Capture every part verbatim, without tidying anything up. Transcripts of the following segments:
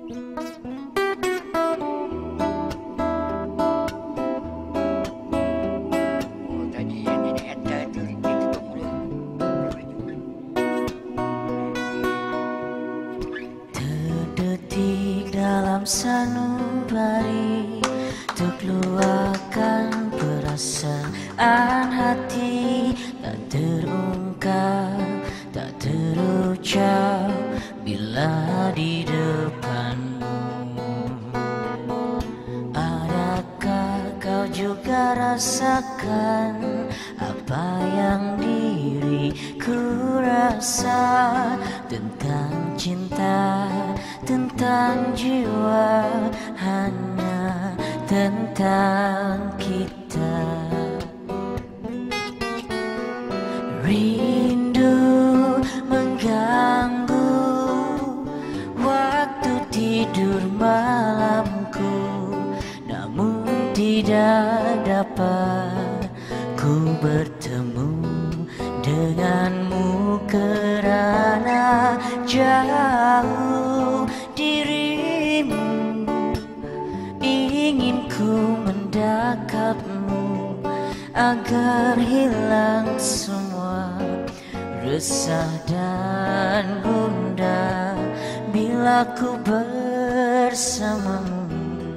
Terdetik dalam sanubari untuk luahkan perasaan hati, tak terungkap, tak terucap bila di depanmu. Adakah kau juga rasakan apa yang diriku rasa tentang cinta, tentang jiwa, hanya tentang kita. Rindu mengganggu waktu tidur malamku, namun tidak dapat ku bertemu denganmu kerana jauh dirimu. Ingin ku mendekapmu agar hilang semua resah dan gundah bila ku bersamamu.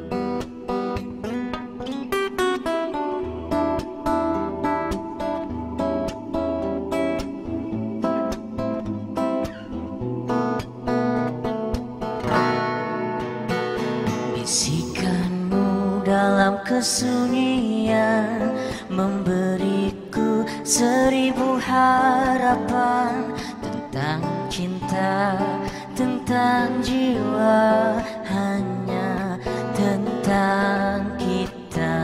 Bisikanmu dalam kesunyian memberiku seribu harapan tentang cinta, tentang jiwa, hanya tentang kita.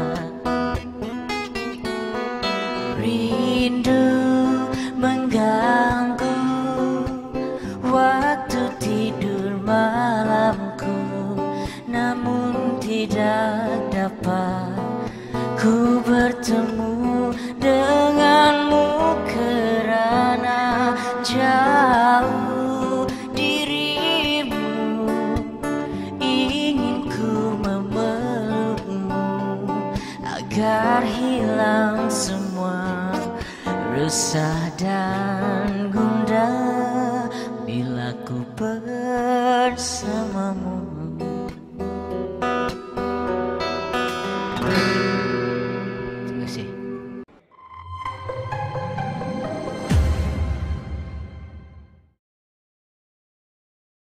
Rindu mengganggu waktu tidur malamku, namun tidak dapat ku bertemu denganmu kerana jauh dirimu. Ingin ku memelukmu agar hilang semua resah dan gundah bila ku bersamamu.